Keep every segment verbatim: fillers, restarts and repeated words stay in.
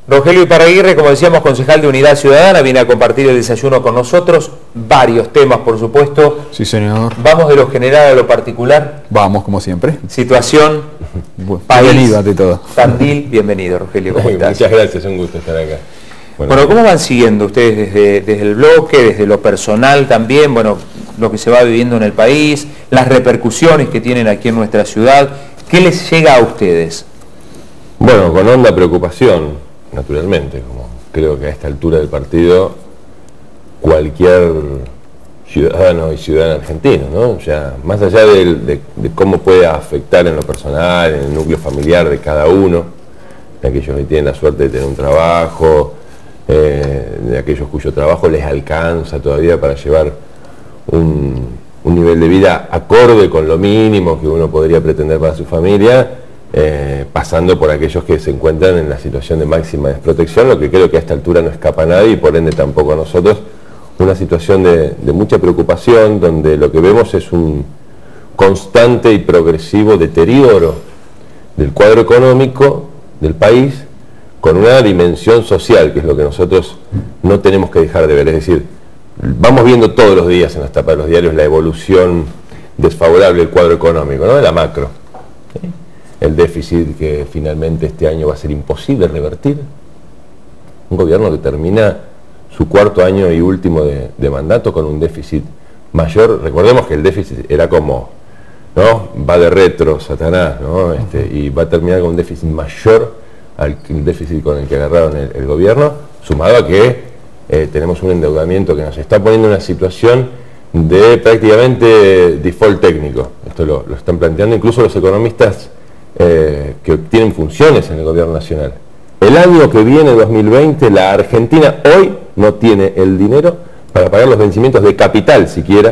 Rogelio Iparraguirre, como decíamos, concejal de Unidad Ciudadana, viene a compartir el desayuno con nosotros. Varios temas, por supuesto. Sí, señor. Vamos de lo general a lo particular. Vamos, como siempre. Situación, Bueno, país, bienvenido ante todo. Tandil. Bienvenido, Rogelio. ¿Cómo estás? Muchas gracias, un gusto estar acá. Bueno, bueno, ¿cómo van siguiendo ustedes desde, desde el bloque, desde lo personal también, bueno, lo que se va viviendo en el país, las repercusiones que tienen aquí en nuestra ciudad? ¿Qué les llega a ustedes? Bueno, con honda preocupación, naturalmente, como creo que a esta altura del partido cualquier ciudadano y ciudadana argentino, ¿no? Ya, más allá de, de, de cómo puede afectar en lo personal, en el núcleo familiar de cada uno, de aquellos que tienen la suerte de tener un trabajo, eh, de aquellos cuyo trabajo les alcanza todavía para llevar un, un nivel de vida acorde con lo mínimo que uno podría pretender para su familia, Eh, pasando por aquellos que se encuentran en la situación de máxima desprotección, lo que creo que a esta altura no escapa a nadie y por ende tampoco a nosotros, una situación de, de mucha preocupación, donde lo que vemos es un constante y progresivo deterioro del cuadro económico del país, con una dimensión social, que es lo que nosotros no tenemos que dejar de ver. Es decir, vamos viendo todos los días en las tapas de los diarios la evolución desfavorable del cuadro económico, ¿no? De la macro. ¿Sí? El déficit que finalmente este año va a ser imposible revertir. Un gobierno que termina su cuarto año y último de, de mandato con un déficit mayor. Recordemos que el déficit era como, ¿no? Va de retro, Satanás, ¿no? Este, y va a terminar con un déficit mayor al déficit con el que agarraron el, el gobierno, sumado a que eh, tenemos un endeudamiento que nos está poniendo en una situación de prácticamente default técnico. Esto lo, lo están planteando incluso los economistas Eh, que tienen funciones en el gobierno nacional. El año que viene, dos mil veinte, la Argentina hoy no tiene el dinero para pagar los vencimientos de capital siquiera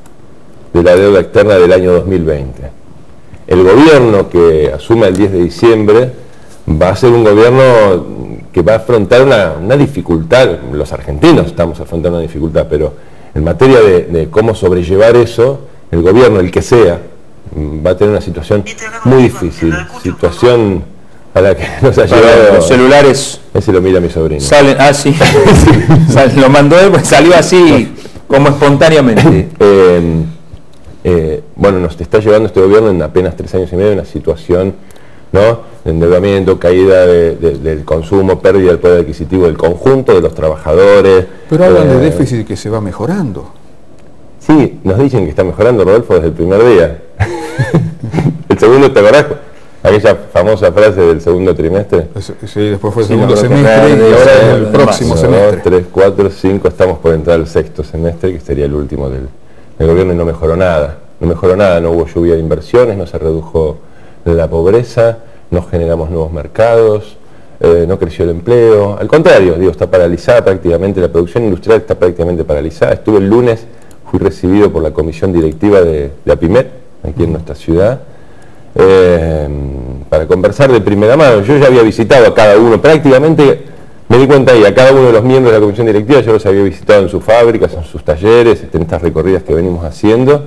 de la deuda externa del año dos mil veinte. El gobierno que asuma el diez de diciembre va a ser un gobierno que va a afrontar una, una dificultad. Los argentinos estamos afrontando una dificultad, pero en materia de, de cómo sobrellevar eso, el gobierno, el que sea, va a tener una situación muy difícil, situación a la que nos ha llevado. Los celulares. Ese lo mira mi sobrino. Salen, ah, sí. sí. Lo mandó él, pues salió así, como espontáneamente. eh, eh, bueno, nos está llevando este gobierno en apenas tres años y medio una situación, ¿no? De endeudamiento, caída de, de, del consumo, pérdida del poder adquisitivo del conjunto de los trabajadores. Pero hablan eh, de déficit que se va mejorando. Sí, nos dicen que está mejorando, Rodolfo, desde el primer día. El segundo, ¿te acordás? Aquella famosa frase del segundo trimestre. Sí, después fue el Sí, segundo no, semestre no, y ahora no, el no, próximo no, semestre. dos, tres, cuatro, cinco, estamos por entrar al sexto semestre, que sería el último del, del gobierno, y no mejoró nada. No mejoró nada, no hubo lluvia de inversiones, no se redujo la pobreza, no generamos nuevos mercados, eh, no creció el empleo. Al contrario, digo, está paralizada prácticamente, la producción industrial está prácticamente paralizada. Estuve el lunes, fui recibido por la comisión directiva de, de APIMET, aquí en nuestra ciudad, eh, para conversar de primera mano. Yo ya había visitado a cada uno, prácticamente me di cuenta ahí, a cada uno de los miembros de la comisión directiva, yo los había visitado en sus fábricas, en sus talleres, en estas recorridas que venimos haciendo,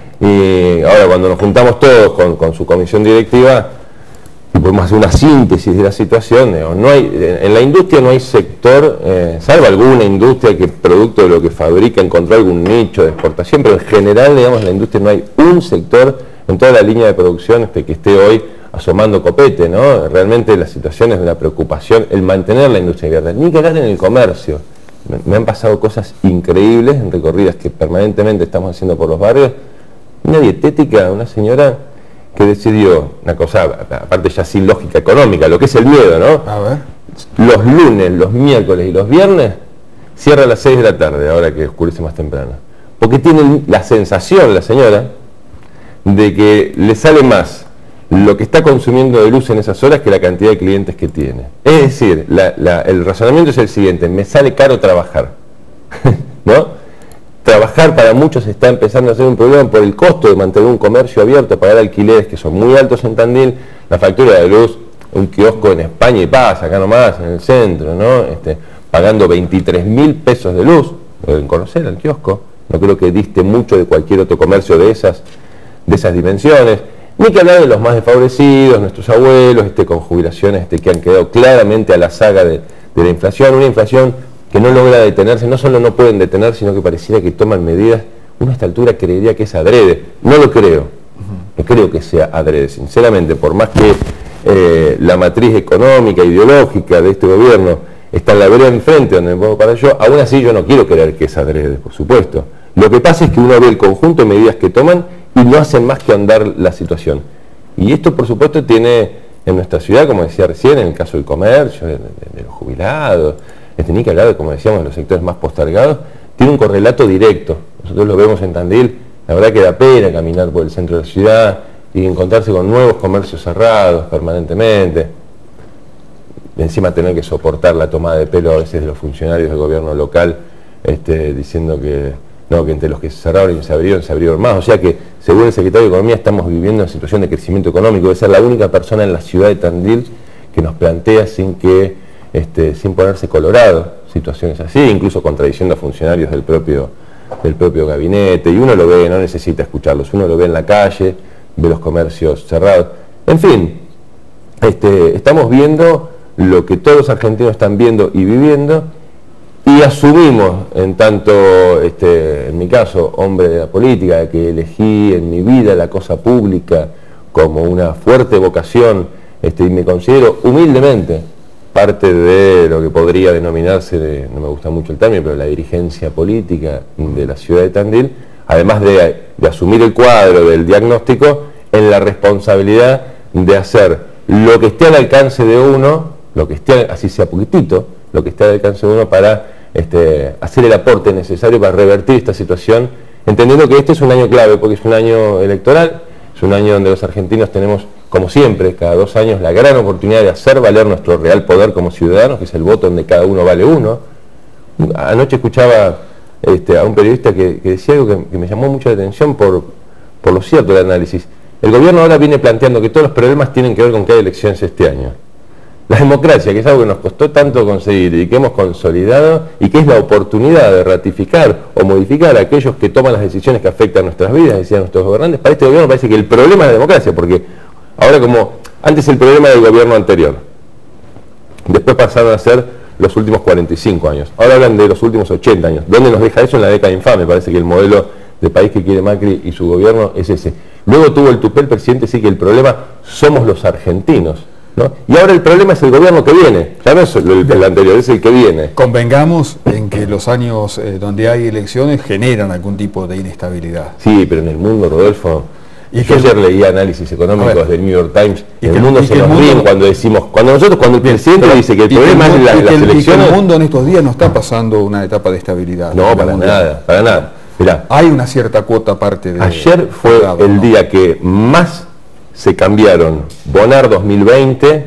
y ahora cuando nos juntamos todos con, con su comisión directiva, podemos hacer una síntesis de la situación. No hay, en la industria no hay sector, eh, salvo alguna industria que producto de lo que fabrica encontró algún nicho de exportación, pero en general, digamos, en la industria no hay un sector en toda la línea de producción este, que esté hoy asomando copete, ¿no? Realmente la situación es de una preocupación, el mantener la industria abierta, ni que hablar en el comercio. Me, me han pasado cosas increíbles en recorridas que permanentemente estamos haciendo por los barrios. Una dietética, una señora que decidió, una cosa, aparte ya sin lógica económica, lo que es el miedo, ¿no? A ver. Los lunes, los miércoles y los viernes cierra a las seis de la tarde, ahora que oscurece más temprano. Porque tiene la sensación, la señora, de que le sale más lo que está consumiendo de luz en esas horas que la cantidad de clientes que tiene. Es decir, la, la, el razonamiento es el siguiente: me sale caro trabajar, ¿no? Trabajar para muchos está empezando a ser un problema por el costo de mantener un comercio abierto, pagar alquileres que son muy altos en Tandil, la factura de luz, un kiosco en España y pasa, acá nomás, en el centro, ¿no? Este, pagando veintitrés mil pesos de luz, deben conocer al kiosco, no creo que diste mucho de cualquier otro comercio de esas, de esas dimensiones. Ni que hablar de los más desfavorecidos, nuestros abuelos, este, con jubilaciones este, que han quedado claramente a la saga de, de la inflación, una inflación que no logra detenerse, no solo no pueden detener, sino que pareciera que toman medidas. Uno a esta altura creería que es adrede, no lo creo, no creo que sea adrede, sinceramente, por más que eh, la matriz económica, ideológica de este gobierno está en la vereda enfrente donde me puedo parar yo, aún así yo no quiero creer que es adrede, por supuesto. Lo que pasa es que uno ve el conjunto de medidas que toman y no hacen más que ahondar la situación. Y esto, por supuesto, tiene en nuestra ciudad, como decía recién, en el caso del comercio, de, de, de los jubilados, de ni que hablar de, como decíamos, de los sectores más postergados, tiene un correlato directo. Nosotros lo vemos en Tandil, la verdad que da pena caminar por el centro de la ciudad y encontrarse con nuevos comercios cerrados permanentemente. Encima tener que soportar la tomada de pelo a veces de los funcionarios del gobierno local, este, diciendo que, no, que entre los que se cerraron y se abrieron, se abrieron más. O sea que, según el secretario de Economía, estamos viviendo una situación de crecimiento económico. Debe ser la única persona en la ciudad de Tandil que nos plantea sin que, este, sin ponerse colorado, situaciones así, incluso contradiciendo a funcionarios del propio, del propio gabinete, y uno lo ve, no necesita escucharlos, uno lo ve en la calle, ve los comercios cerrados. En fin, este, estamos viendo lo que todos los argentinos están viendo y viviendo, y asumimos, en tanto, este, en mi caso, hombre de la política, que elegí en mi vida la cosa pública como una fuerte vocación, este, y me considero humildemente parte de lo que podría denominarse, de, no me gusta mucho el término, pero la dirigencia política de la ciudad de Tandil, además de, de asumir el cuadro del diagnóstico, en la responsabilidad de hacer lo que esté al alcance de uno, lo que esté, así sea poquitito, lo que esté al alcance de uno para este, hacer el aporte necesario para revertir esta situación, entendiendo que este es un año clave, porque es un año electoral, es un año donde los argentinos tenemos, como siempre, cada dos años, la gran oportunidad de hacer valer nuestro real poder como ciudadanos, que es el voto donde cada uno vale uno. Anoche escuchaba este, a un periodista que, que decía algo que, que me llamó mucho la atención por, por lo cierto del análisis. El gobierno ahora viene planteando que todos los problemas tienen que ver con que hay elecciones este año. La democracia, que es algo que nos costó tanto conseguir y que hemos consolidado, y que es la oportunidad de ratificar o modificar a aquellos que toman las decisiones que afectan nuestras vidas, decían nuestros gobernantes. Para este gobierno parece que el problema es la democracia, porque ahora, como antes el problema del gobierno anterior, después pasaron a ser los últimos cuarenta y cinco años, ahora hablan de los últimos ochenta años. ¿Dónde nos deja eso? En la década infame. Parece que el modelo de país que quiere Macri y su gobierno es ese. Luego tuvo el tupé el presidente, sí, que el problema somos los argentinos, ¿no? Y ahora el problema es el gobierno que viene, ya no es el, el anterior, es el que viene. Convengamos en que los años eh, donde hay elecciones generan algún tipo de inestabilidad. Sí, pero en el mundo, Rodolfo, y yo ayer leía análisis económicos del New York Times, y en el mundo se nos ríen cuando decimos, cuando nosotros, cuando el presidente pero, dice que el problema el, es la, y las el, elecciones... Y que el mundo en estos días no está pasando una etapa de estabilidad. No, para nada, para nada. Mirá, hay una cierta cuota aparte de... Ayer fue lado, el ¿no? día que más se cambiaron Bonar dos mil veinte,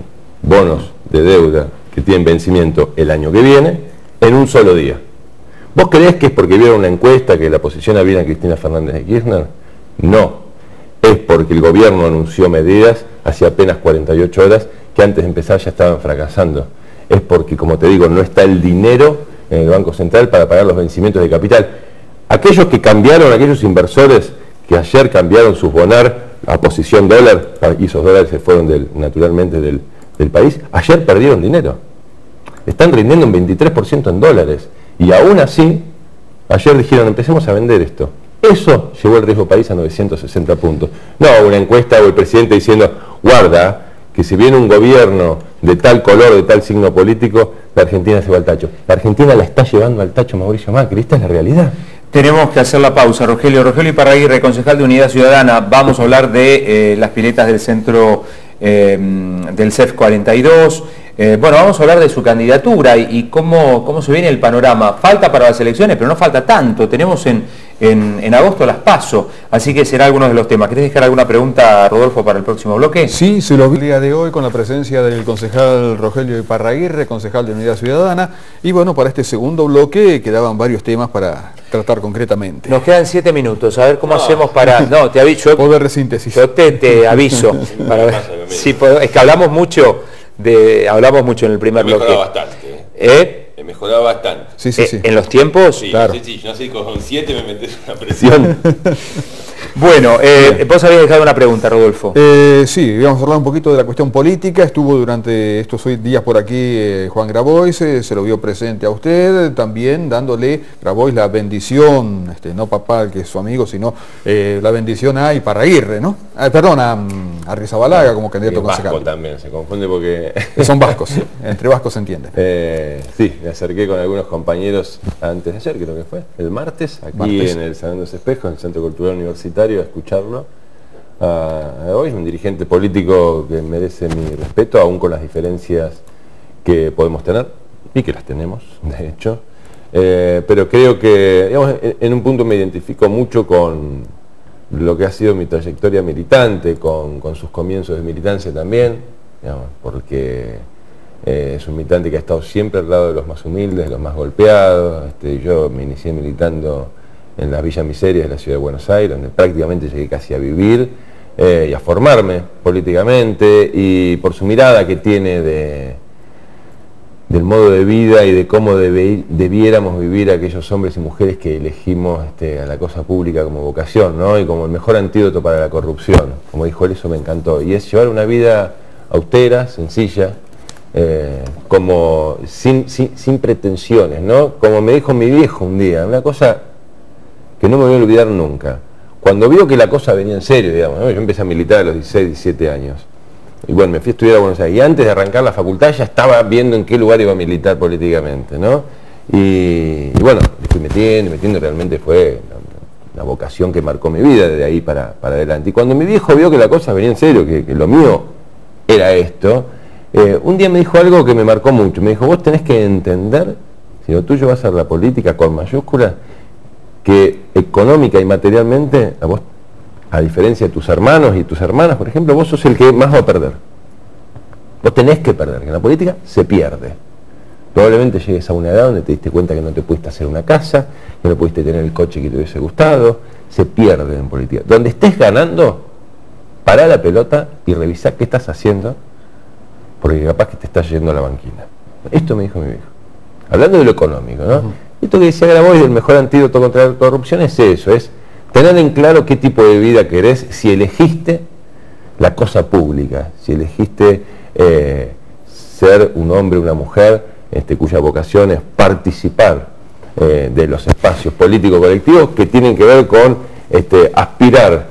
bonos de deuda que tienen vencimiento el año que viene, en un solo día. ¿Vos creés que es porque vieron una encuesta que la posiciona bien a Cristina Fernández de Kirchner? No, es porque el gobierno anunció medidas hace apenas cuarenta y ocho horas que antes de empezar ya estaban fracasando. Es porque, como te digo, no está el dinero en el Banco Central para pagar los vencimientos de capital. Aquellos que cambiaron, aquellos inversores que ayer cambiaron sus bonar a posición dólar, y esos dólares se fueron del, naturalmente del, del país, ayer perdieron dinero. Están rindiendo un veintitrés por ciento en dólares. Y aún así, ayer dijeron, empecemos a vender esto. Eso llevó el riesgo país a novecientos sesenta puntos. No una encuesta o el presidente diciendo, guarda, que si viene un gobierno de tal color, de tal signo político, la Argentina se va al tacho. La Argentina la está llevando al tacho Mauricio Macri, esta es la realidad. Tenemos que hacer la pausa. Rogelio, Rogelio Iparraguirre, concejal de Unidad Ciudadana. Vamos a hablar de eh, las piletas del centro eh, del C E F cuarenta y dos. Eh, bueno, vamos a hablar de su candidatura y, y cómo, cómo se viene el panorama. Falta para las elecciones, pero no falta tanto. Tenemos en, en, en agosto las PASO, así que será alguno de los temas. ¿Querés dejar alguna pregunta, Rodolfo, para el próximo bloque? Sí, se lo vi el día de hoy con la presencia del concejal Rogelio Iparraguirre, concejal de Unidad Ciudadana. Y bueno, para este segundo bloque quedaban varios temas para tratar concretamente. Nos quedan siete minutos, a ver cómo no. hacemos para... No, te aviso. Poder de síntesis. Yo te, te aviso. Para ver. Sí, es que hablamos mucho... De, hablamos mucho en el primer bloque. He mejorado bastante. ¿Eh? He mejorado bastante. Sí, sí, sí. ¿En los tiempos? Sí, claro. Sí, sí, no sé, con siete me metes una presión. Bueno, eh, vos habías dejado una pregunta, Rodolfo. Eh, sí, íbamos a hablar un poquito de la cuestión política. Estuvo durante estos días por aquí eh, Juan Grabois, eh, se lo vio presente a usted, también dándole Grabois la bendición, este, no papal, que es su amigo, sino eh, la bendición a Iparraguirre, ¿no? Ah, perdón, a, a Arrizabalaga como candidato y concejal. vasco también, se confunde porque... Son vascos, sí, entre vascos se entiende. Eh, sí, me acerqué con algunos compañeros antes de ayer, creo que fue, el martes, aquí Martes. en el Salón de los Espejos, en el Centro Cultural Universitario, a escucharlo. Uh, hoy es un dirigente político que merece mi respeto, aún con las diferencias que podemos tener, y que las tenemos, de hecho. Eh, pero creo que, digamos, en, en un punto me identifico mucho con lo que ha sido mi trayectoria militante, con, con sus comienzos de militancia también, digamos, porque eh, es un militante que ha estado siempre al lado de los más humildes, de los más golpeados. Este, yo me inicié militando en las Villas Miserias de la ciudad de Buenos Aires, donde prácticamente llegué casi a vivir eh, y a formarme políticamente, y por su mirada que tiene de, del modo de vida y de cómo debe, debiéramos vivir aquellos hombres y mujeres que elegimos este, a la cosa pública como vocación, ¿no? Y como el mejor antídoto para la corrupción, como dijo él, eso me encantó, y es llevar una vida austera, sencilla, eh, como sin, sin, sin pretensiones, ¿no? Como me dijo mi viejo un día, una cosa que no me voy a olvidar nunca. Cuando vio que la cosa venía en serio, digamos, ¿no? Yo empecé a militar a los dieciséis, diecisiete años. Y bueno, me fui a estudiar a Buenos Aires. Y antes de arrancar la facultad ya estaba viendo en qué lugar iba a militar políticamente, ¿no? Y, y bueno, me fui metiendo, metiendo, realmente fue la, la vocación que marcó mi vida desde ahí para, para adelante. Y cuando mi viejo vio que la cosa venía en serio, que, que lo mío era esto, eh, un día me dijo algo que me marcó mucho. Me dijo, vos tenés que entender, si lo tuyo va a ser la política con mayúsculas, que económica y materialmente, a vos, a diferencia de tus hermanos y tus hermanas, por ejemplo, vos sos el que más va a perder. Vos tenés que perder, que en la política se pierde. Probablemente llegues a una edad donde te diste cuenta que no te pudiste hacer una casa, que no pudiste tener el coche que te hubiese gustado, se pierde en política. Donde estés ganando, pará la pelota y revisá qué estás haciendo, porque capaz que te estás yendo a la banquina. Esto me dijo mi viejo. Hablando de lo económico, ¿no? Uh-huh. Esto que decía Grabois del mejor antídoto contra la corrupción es eso, es tener en claro qué tipo de vida querés si elegiste la cosa pública, si elegiste eh, ser un hombre, una mujer, este, cuya vocación es participar eh, de los espacios políticos colectivos que tienen que ver con este, aspirar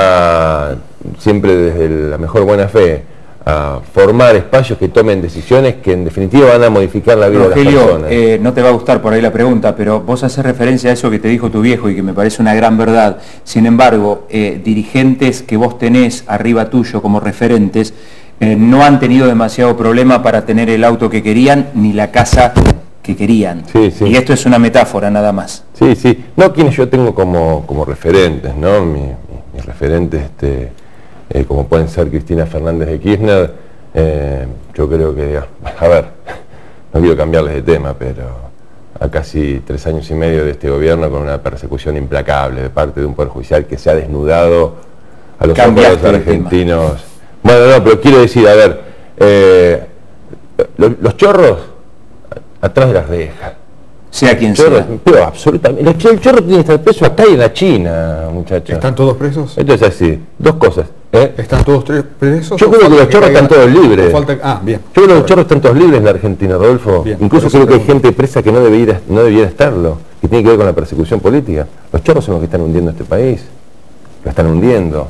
a, siempre desde la mejor buena fe, a formar espacios que tomen decisiones que en definitiva van a modificar la vida Rogelio, de las personas. Eh, no te va a gustar por ahí la pregunta, pero vos haces referencia a eso que te dijo tu viejo y que me parece una gran verdad. Sin embargo, eh, dirigentes que vos tenés arriba tuyo como referentes eh, no han tenido demasiado problema para tener el auto que querían ni la casa que querían. Sí, sí. Y esto es una metáfora nada más. Sí, sí. No, quienes yo tengo como, como referentes, ¿no? Mi, mi, mis referentes... Este, Eh, como pueden ser Cristina Fernández de Kirchner, eh, yo creo que, a ver, no quiero cambiarles de tema, pero a casi tres años y medio de este gobierno con una persecución implacable de parte de un poder judicial que se ha desnudado a los ojos de los argentinos. Bueno, no, pero quiero decir, a ver, eh, los, los chorros atrás de las rejas. Sea quien chorros, sea. Pero absolutamente. El chorro tiene que estar preso acá y en la China, muchachos. ¿Están todos presos? Esto es así. Dos cosas. ¿eh? ¿Están todos tres presos? Yo creo que los chorros están todos libres. Falta... Ah, bien. Yo creo que los chorros están todos libres en la Argentina, Rodolfo. Bien, incluso creo que hay gente presa que no debiera, no debiera estarlo, que tiene que ver con la persecución política. Los chorros son los que están hundiendo este país. Lo están hundiendo.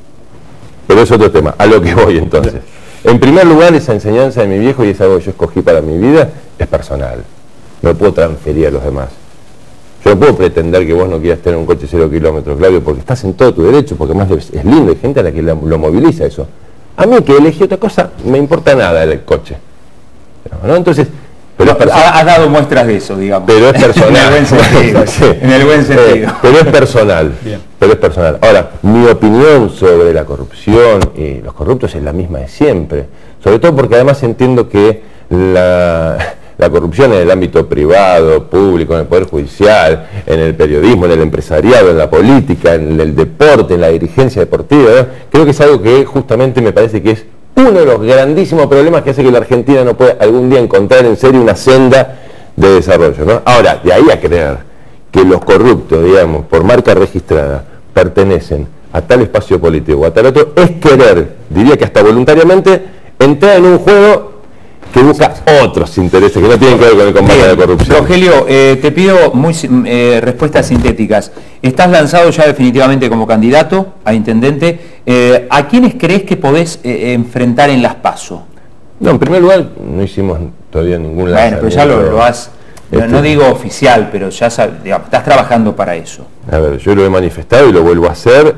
Pero es otro tema. A lo que voy entonces. En primer lugar, esa enseñanza de mi viejo, y es algo que yo escogí para mi vida, es personal. No lo puedo transferir a los demás. Yo no puedo pretender que vos no quieras tener un coche cero kilómetros, Claudio, porque estás en todo tu derecho, porque más es lindo, hay gente a la que lo, lo moviliza eso. A mí que elegí otra cosa, me importa nada el coche. ¿No? Entonces, pero no, has dado muestras de eso, digamos. Pero es personal. En el buen sentido. Sí. En el buen sentido. Eh, pero es personal. Bien. Pero es personal. Ahora, mi opinión sobre la corrupción y los corruptos es la misma de siempre. Sobre todo porque además entiendo que la... La corrupción en el ámbito privado, público, en el Poder Judicial, en el periodismo, en el empresariado, en la política, en el deporte, en la dirigencia deportiva, ¿no? Creo que es algo que justamente me parece que es uno de los grandísimos problemas que hace que la Argentina no pueda algún día encontrar en serio una senda de desarrollo, ¿no? Ahora, de ahí a creer que los corruptos, digamos, por marca registrada, pertenecen a tal espacio político o a tal otro, es querer, diría que hasta voluntariamente, entrar en un juego que busca otros intereses que no tienen que ver con el combate a la corrupción. Rogelio, eh, te pido muy, eh, respuestas sintéticas. Estás lanzado ya definitivamente como candidato a intendente. Eh, ¿A quiénes crees que podés eh, enfrentar en las PASO? No, en primer lugar, no hicimos todavía ningún lanzamiento. Bueno, pero ya lo, lo has... Este, no, no digo oficial, pero ya sabes, digamos, estás trabajando para eso. A ver, yo lo he manifestado y lo vuelvo a hacer,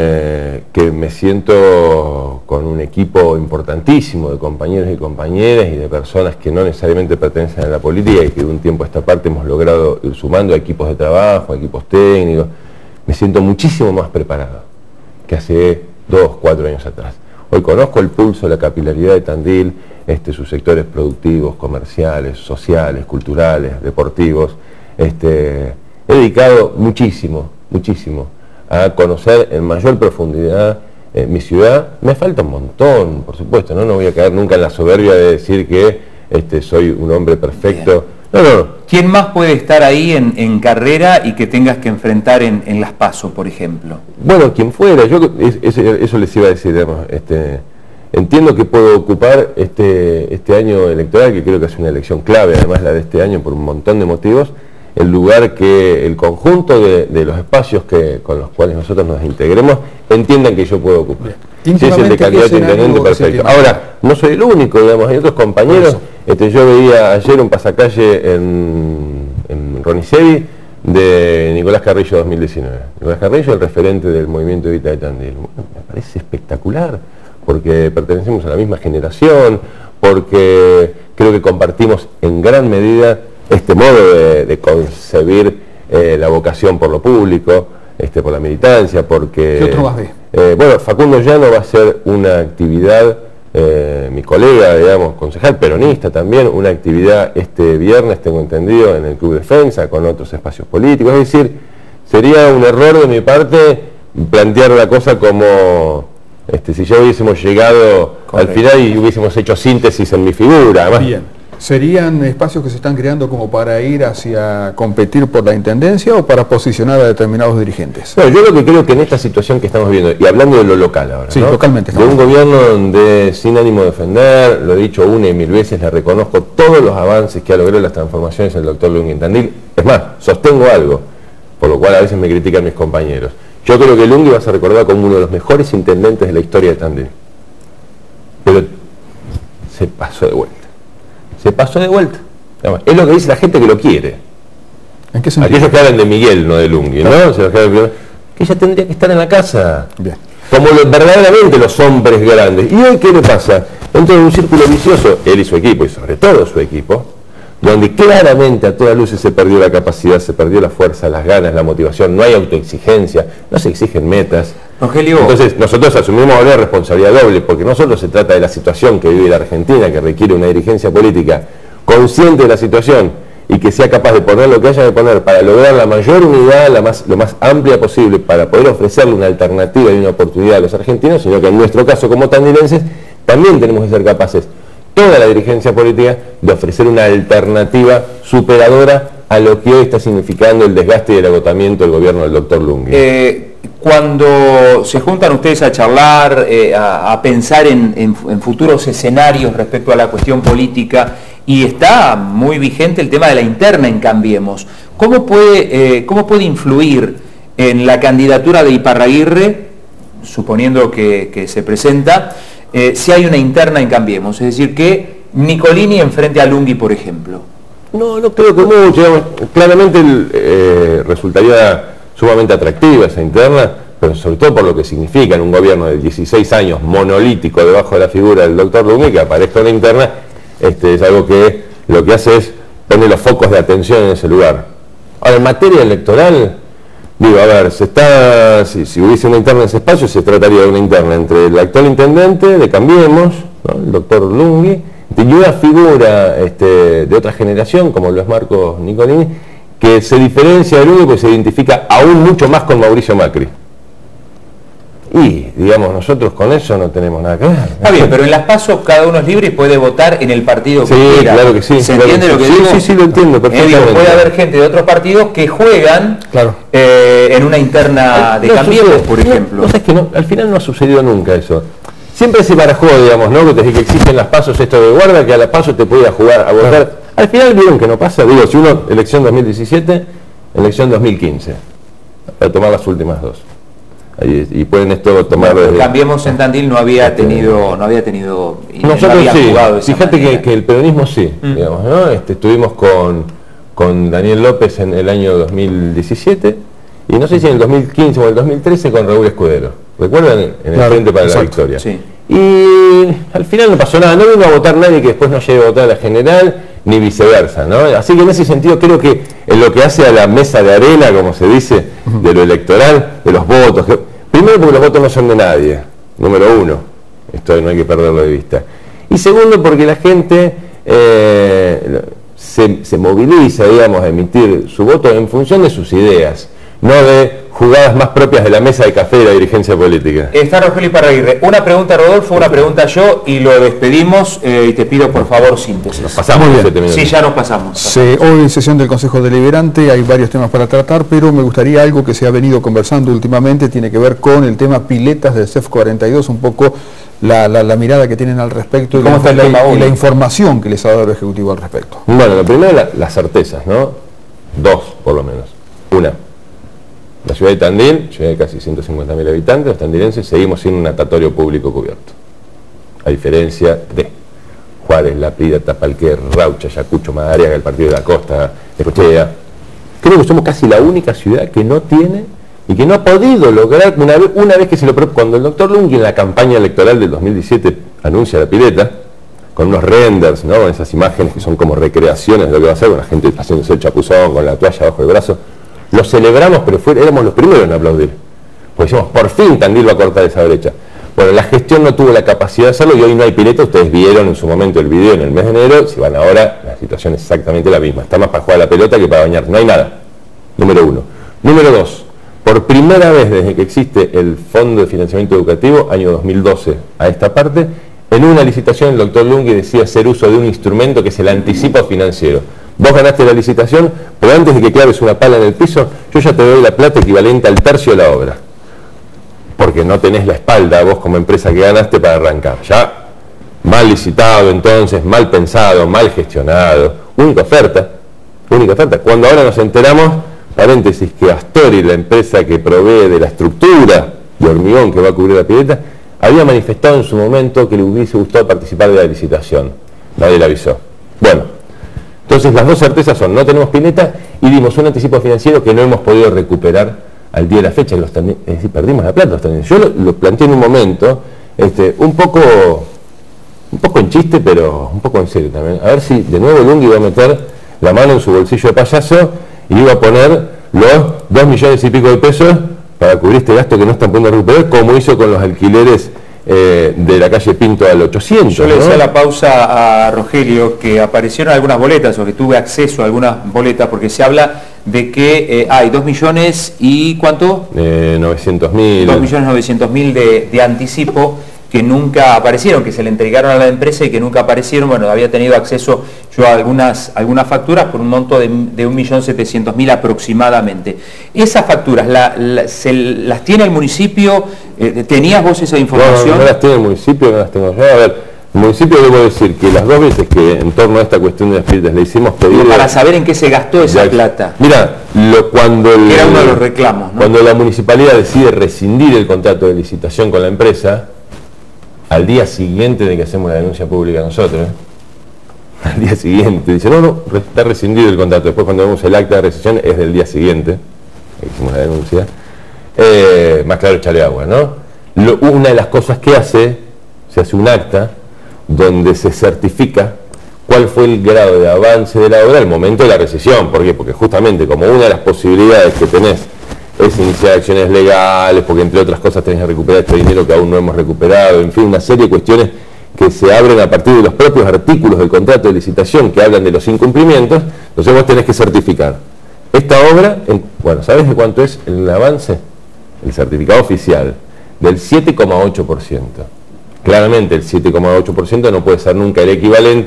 eh, que me siento con un equipo importantísimo de compañeros y compañeras y de personas que no necesariamente pertenecen a la política y que de un tiempo a esta parte hemos logrado ir sumando a equipos de trabajo, a equipos técnicos. Me siento muchísimo más preparado que hace dos, cuatro años atrás. Hoy conozco el pulso, la capilaridad de Tandil, este, sus sectores productivos, comerciales, sociales, culturales, deportivos. Este, he dedicado muchísimo, muchísimo a conocer en mayor profundidad eh, mi ciudad. Me falta un montón, por supuesto, ¿no? No voy a caer nunca en la soberbia de decir que este, soy un hombre perfecto. No, no, no. ¿Quién más puede estar ahí en, en carrera y que tengas que enfrentar en, en las PASO, por ejemplo? Bueno, quien fuera, yo es, es, eso les iba a decir, digamos, este, entiendo que puedo ocupar este, este año electoral, que creo que es una elección clave, además la de este año por un montón de motivos, el lugar que el conjunto de, de los espacios que, con los cuales nosotros nos integremos entiendan que yo puedo ocupar. Si es el de candidato a intendente, perfecto. Ahora, no soy el único, digamos, hay otros compañeros. Este, yo veía ayer un pasacalle en, en Ronicevi de Nicolás Carrillo dos mil diecinueve. Nicolás Carrillo, el referente del movimiento Evita de Tandil. Bueno, me parece espectacular, porque pertenecemos a la misma generación, porque creo que compartimos en gran medida este modo de, de concebir eh, la vocación por lo público, este, por la militancia, porque... ¿Qué otro más ve? Eh, bueno, Facundo Llano va a hacer una actividad, eh, mi colega, digamos, concejal peronista también, una actividad este viernes, tengo entendido, en el Club Defensa, con otros espacios políticos. Es decir, sería un error de mi parte plantear la cosa como este, si ya hubiésemos llegado Correcto. al final y hubiésemos hecho síntesis en mi figura. Además, bien. ¿Serían espacios que se están creando como para ir hacia competir por la intendencia o para posicionar a determinados dirigentes? No, yo lo que creo que en esta situación que estamos viendo, y hablando de lo local ahora, sí, ¿no? localmente, de un gobierno donde, sin ánimo de ofender, lo he dicho una y mil veces, le reconozco todos los avances que ha logrado las transformaciones el doctor Lungui en Tandil. Es más, sostengo algo, por lo cual a veces me critican mis compañeros. Yo creo que Lungui va a ser recordado como uno de los mejores intendentes de la historia de Tandil. Pero se pasó de vuelta. Se pasó de vuelta. Es lo que dice la gente que lo quiere. ¿En qué sentido? Aquellos que hablan de Miguel, no de Lungui, ¿no? O sea, que ella tendría que estar en la casa. Bien. Como lo, verdaderamente los hombres grandes. ¿Y hoy qué le pasa? Entra en un círculo vicioso, él y su equipo, y sobre todo su equipo, donde claramente a todas luces se perdió la capacidad, se perdió la fuerza, las ganas, la motivación, no hay autoexigencia, no se exigen metas. Rogelio. Entonces nosotros asumimos ahora responsabilidad doble, porque no solo se trata de la situación que vive la Argentina, que requiere una dirigencia política consciente de la situación y que sea capaz de poner lo que haya de poner para lograr la mayor unidad, la más, lo más amplia posible, para poder ofrecerle una alternativa y una oportunidad a los argentinos, sino que en nuestro caso como tandilenses también tenemos que ser capaces, toda la dirigencia política, de ofrecer una alternativa superadora a lo que hoy está significando el desgaste y el agotamiento del gobierno del doctor Lungui. Eh, cuando se juntan ustedes a charlar, eh, a, a pensar en, en, en futuros escenarios respecto a la cuestión política, y está muy vigente el tema de la interna en Cambiemos, ¿cómo puede, eh, cómo puede influir en la candidatura de Iparraguirre, suponiendo que, que se presenta, eh, si hay una interna en Cambiemos? Es decir, que Nicolini enfrente a Lungui, por ejemplo. No, no creo que mucho. Digamos, claramente eh, resultaría sumamente atractiva esa interna, pero sobre todo por lo que significa en un gobierno de dieciséis años monolítico debajo de la figura del doctor Lungui, que aparezca una interna, este, es algo que lo que hace es poner los focos de atención en ese lugar. Ahora, en materia electoral, digo, a ver, se está, si, si hubiese una interna en ese espacio, se trataría de una interna entre el actual intendente de Cambiemos, ¿no?, el doctor Lungui, y una figura este, de otra generación, como lo es Marcos Nicolini, que se diferencia de Lungui porque se identifica aún mucho más con Mauricio Macri. Y, digamos, nosotros con eso no tenemos nada que ver. Está bien, pero en las PASO cada uno es libre y puede votar en el partido que sí, quiera. Claro que sí. ¿Se claro entiende que lo que sí, digo? Sí, sí, lo entiendo perfectamente. Eh, digo, puede haber gente de otros partidos que juegan claro. eh, eh, en una interna de no, Cambiemos, sucede, por ejemplo. No, no, es que no, al final no ha sucedido nunca eso. Siempre se barajó, digamos, ¿no? Que desde que existen las pasos esto de guarda, que a las pasos te podía jugar a votar. Claro. Al final vieron que no pasa, digo, si uno, elección dos mil diecisiete, elección dos mil quince, para tomar las últimas dos. Ahí, y pueden esto tomarlo desde... Cambiemos en Tandil no había tenido, no había tenido, nosotros no había sí, jugado de fíjate que, que el peronismo sí, mm. digamos, ¿no? Este, estuvimos con, con Daniel López en el año dos mil diecisiete, y no sé si en el dos mil quince o el dos mil trece con Raúl Escudero. ¿Recuerdan? En el claro, Frente para exacto, la Victoria. Sí. Y al final no pasó nada, no vino a votar nadie que después no llegue a votar a la general, ni viceversa, ¿no? Así que en ese sentido creo que en lo que hace a la mesa de arena, como se dice, de lo electoral, de los votos, que, primero porque los votos no son de nadie, número uno, esto no hay que perderlo de vista. Y segundo porque la gente eh, se, se moviliza, digamos, a emitir su voto en función de sus ideas, no de jugadas más propias de la mesa de café de la dirigencia política. Está Rogelio Iparraguirre. Una pregunta, Rodolfo, una pregunta yo, y lo despedimos, eh, y te pido por favor síntesis. Nos pasamos siete minutos. Sí, ya nos pasamos. Sí, hoy sesión del Consejo Deliberante, hay varios temas para tratar, pero me gustaría algo que se ha venido conversando últimamente, tiene que ver con el tema piletas del C E F cuarenta y dos, un poco la, la, la mirada que tienen al respecto y, ¿Cómo la, está el tema y hoy? la información que les ha dado el Ejecutivo al respecto. Bueno, lo primero, la, las certezas, ¿no? Dos, por lo menos. Una. La ciudad de Tandil, ciudad de casi ciento cincuenta mil habitantes, los tandilenses seguimos sin un natatorio público cubierto. A diferencia de Juárez, La Prida, Tapalqué, Raucha, Ayacucho, Madariaga, el Partido de la Costa, Necochea. Creo que somos casi la única ciudad que no tiene y que no ha podido lograr, una vez, una vez que se lo... Cuando el doctor Lunghi en la campaña electoral del dos mil diecisiete anuncia la pileta, con unos renders, ¿no? Con esas imágenes que son como recreaciones de lo que va a ser, con la gente haciéndose el chapuzón, con la toalla bajo el brazo, lo celebramos, pero fue, éramos los primeros en aplaudir. Pues decimos, por fin Tandil va a cortar esa brecha. Bueno, la gestión no tuvo la capacidad de hacerlo y hoy no hay pileta. Ustedes vieron en su momento el video en el mes de enero. Si van ahora, la situación es exactamente la misma. Está más para jugar a la pelota que para bañar. No hay nada. Número uno. Número dos. Por primera vez desde que existe el Fondo de Financiamiento Educativo, año dos mil doce a esta parte, en una licitación el doctor Lunghi decía hacer uso de un instrumento que es el anticipo financiero. Vos ganaste la licitación, pero antes de que claves una pala en el piso, yo ya te doy la plata equivalente al tercio de la obra. Porque no tenés la espalda vos como empresa que ganaste para arrancar. Ya mal licitado entonces, mal pensado, mal gestionado. Única oferta, única oferta. Cuando ahora nos enteramos, paréntesis, que Astori, la empresa que provee de la estructura de hormigón que va a cubrir la pileta, había manifestado en su momento que le hubiese gustado participar de la licitación. Nadie le avisó. Bueno. Entonces las dos certezas son, no tenemos pileta y dimos un anticipo financiero que no hemos podido recuperar al día de la fecha, que los es decir, perdimos la plata. Los Yo lo, lo planteé en un momento, este, un poco un poco en chiste, pero un poco en serio también. A ver si de nuevo Lunghi iba a meter la mano en su bolsillo de payaso y iba a poner los dos millones y pico de pesos para cubrir este gasto que no están pudiendo recuperar, como hizo con los alquileres Eh, de la calle Pinto al ochocientos. Yo le decía ¿no? a la pausa a Rogelio que aparecieron algunas boletas o que tuve acceso a algunas boletas porque se habla de que eh, hay dos millones y ¿cuánto? Eh, novecientos mil. dos millones novecientos mil de, de anticipo que nunca aparecieron, que se le entregaron a la empresa y que nunca aparecieron. Bueno, había tenido acceso yo a algunas, algunas facturas por un monto de, de un millón setecientos mil aproximadamente. Esas facturas, la, la, se, ¿las tiene el municipio? Eh, ¿Tenías vos esa información? No, no las tiene el municipio, no las tengo yo. A ver, el municipio debo decir que las dos veces que en torno a esta cuestión de las piletas le hicimos pedir... Para saber en qué se gastó esa ya, plata. Mira, lo, cuando, el, era uno de los reclamos, ¿no? Cuando la municipalidad decide rescindir el contrato de licitación con la empresa, al día siguiente de que hacemos la denuncia pública nosotros, al día siguiente, dice, no, no, está rescindido el contrato. Después cuando vemos el acta de rescisión es del día siguiente, que hicimos la denuncia, eh, más claro echarle agua, ¿no? Lo, una de las cosas que hace, se hace un acta donde se certifica cuál fue el grado de avance de la obra al momento de la rescisión. ¿Por qué? Porque justamente como una de las posibilidades que tenés es iniciar acciones legales, porque entre otras cosas tenés que recuperar este dinero que aún no hemos recuperado, en fin, una serie de cuestiones que se abren a partir de los propios artículos del contrato de licitación que hablan de los incumplimientos. Entonces vos tenés que certificar esta obra, en, bueno, ¿sabés de cuánto es el avance? El certificado oficial, del siete coma ocho por ciento. Claramente el siete coma ocho por ciento no puede ser nunca el equivalente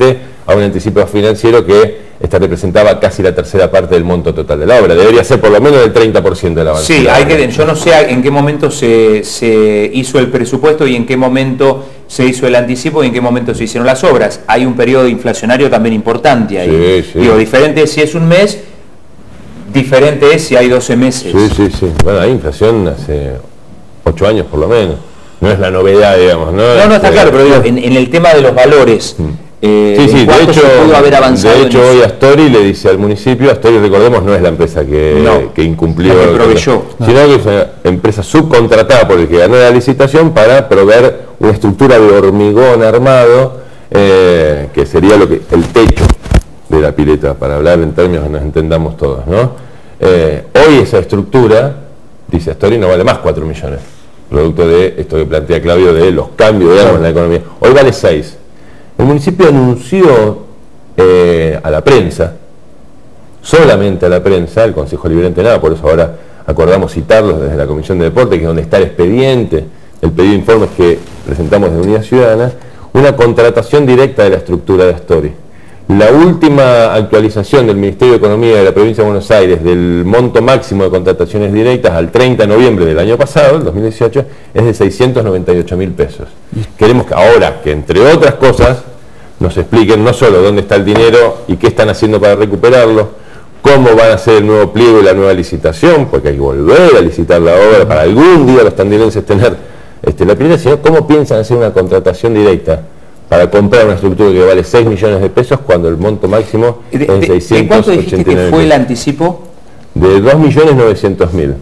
a un anticipo financiero que esta representaba casi la tercera parte del monto total de la obra. Debería ser por lo menos del treinta por ciento de la avance. Sí, hay que, yo no sé en qué momento se, se hizo el presupuesto y en qué momento se hizo el anticipo y en qué momento se hicieron las obras. Hay un periodo inflacionario también importante ahí. Sí, sí. Digo, diferente es si es un mes, diferente es si hay doce meses. Sí, sí, sí. Bueno, hay inflación hace ocho años por lo menos. No es la novedad, digamos. No, no, no está claro, pero digo, en, en el tema de los valores... Mm. Eh, sí, sí, de hecho, haber avanzado de hecho hoy Astori le dice al municipio, Astori, recordemos, no es la empresa que, no, que incumplió, la que proveyó, sino que es una empresa subcontratada por el que ganó la licitación para proveer una estructura de hormigón armado, eh, que sería lo que el techo de la pileta, para hablar en términos que nos entendamos todos, ¿no? Eh, hoy esa estructura, dice Astori, no vale más cuatro millones, producto de esto que plantea Claudio de los cambios, digamos, en la economía. Hoy vale seis. El municipio anunció eh, a la prensa, solamente a la prensa, el Consejo Liberante nada, por eso ahora acordamos citarlos desde la Comisión de Deporte, que es donde está el expediente, el pedido de informes que presentamos de Unidad Ciudadana, una contratación directa de la estructura de Astori. La última actualización del Ministerio de Economía de la Provincia de Buenos Aires del monto máximo de contrataciones directas al treinta de noviembre del año pasado, el dos mil dieciocho, es de seiscientos noventa y ocho mil pesos. Queremos que ahora, que entre otras cosas, nos expliquen no solo dónde está el dinero y qué están haciendo para recuperarlo, cómo van a ser el nuevo pliego y la nueva licitación, porque hay que volver a licitar la obra para algún día los tandilenses tener este, la pileta, sino cómo piensan hacer una contratación directa para comprar una estructura que vale seis millones de pesos cuando el monto máximo de, es de, seiscientos ochenta y nueve. ¿De cuánto dijiste que fue el anticipo? De dos millones novecientos mil.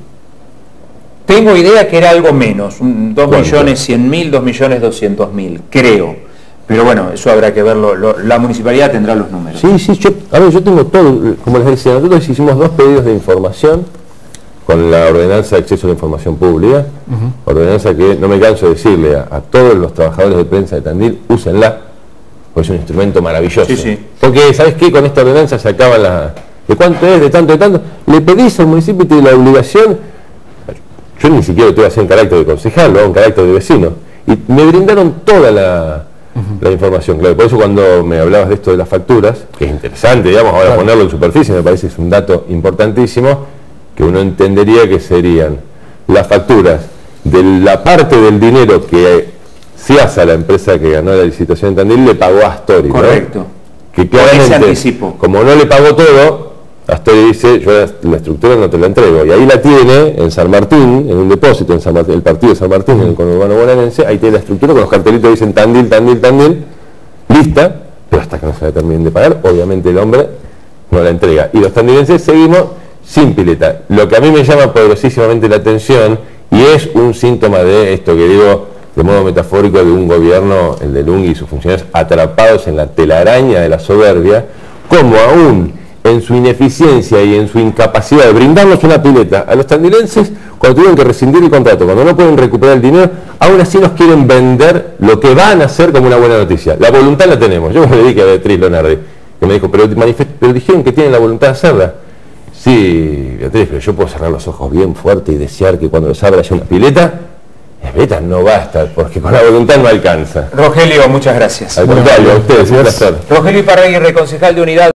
Tengo idea que era algo menos, dos millones cien mil, dos millones doscientos mil, creo. Pero bueno, eso habrá que verlo, lo, la municipalidad tendrá los números. Sí, sí, yo, a ver, yo tengo todo, como les decía, nosotros hicimos dos pedidos de información con la ordenanza de acceso a la información pública, uh-huh. ordenanza que no me canso de decirle a, a todos los trabajadores de prensa de Tandil, úsenla, porque es un instrumento maravilloso. Sí, sí. Porque, ¿sabes qué? Con esta ordenanza se acaba la... ¿De cuánto es? ¿De tanto, de tanto? Le pedís al municipio y te da la obligación, yo ni siquiera lo tuve que hacer en carácter de concejal, lo hago en carácter de vecino, y me brindaron toda la... Uh-huh. la información, claro. Por eso cuando me hablabas de esto de las facturas, que es interesante, digamos, ahora claro. ponerlo en superficie, me parece que es un dato importantísimo, que uno entendería que serían las facturas de la parte del dinero que Ciasa, la empresa que ganó la licitación en Tandil, le pagó a Astori. Correcto. ¿No? Que claramente, como no le pagó todo, Astori dice, yo la, la estructura no te la entrego. Y ahí la tiene en San Martín, en un depósito en San Martín, el partido de San Martín, en el conurbano bonaerense, ahí tiene la estructura con los cartelitos que dicen Tandil, Tandil, Tandil, lista, pero hasta que no se la terminen de pagar, obviamente el hombre no la entrega. Y los tandilenses seguimos sin pileta. Lo que a mí me llama poderosísimamente la atención, y es un síntoma de esto que digo de modo metafórico, de un gobierno, el de Lunghi y sus funcionarios, atrapados en la telaraña de la soberbia, como aún en su ineficiencia y en su incapacidad de brindarnos una pileta a los tandilenses, cuando tuvieron que rescindir el contrato, cuando no pueden recuperar el dinero, aún así nos quieren vender lo que van a hacer como una buena noticia. La voluntad la tenemos. Yo me le dije a Beatriz Lonardi, que me dijo, pero, pero dijeron que tienen la voluntad de hacerla. Sí, Beatriz, pero yo puedo cerrar los ojos bien fuerte y desear que cuando los abra haya una pileta. La pileta no basta, porque con la voluntad no alcanza. Rogelio, muchas gracias. Al contrario, a ustedes, un placer. Rogelio Iparraguirre, concejal de Unidad.